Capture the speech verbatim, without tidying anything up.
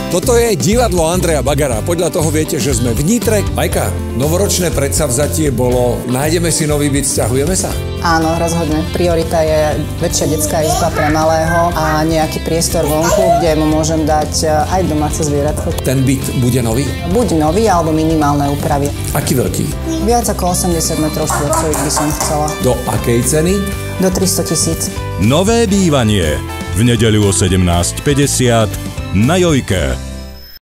Toto je divadlo Andreja Bagara. Podľa toho viete, že sme v Nitre. Majka, novoročné predsavzatie bolo, nájdeme si nový byt, sťahujeme sa? Áno, rozhodne. Priorita je väčšia detská izba pre malého a nejaký priestor vonku, kde mu môžem dať aj domáce zvieratko. Ten byt bude nový? Buď nový, alebo minimálne úpravy. Aký veľký? Viac ako osemdesiat metrov štvorcových by som chcela. Do akej ceny? Do tristo tisíc. Nové bývanie v nedeľu o sedemnásť päťdesiat na Jojke.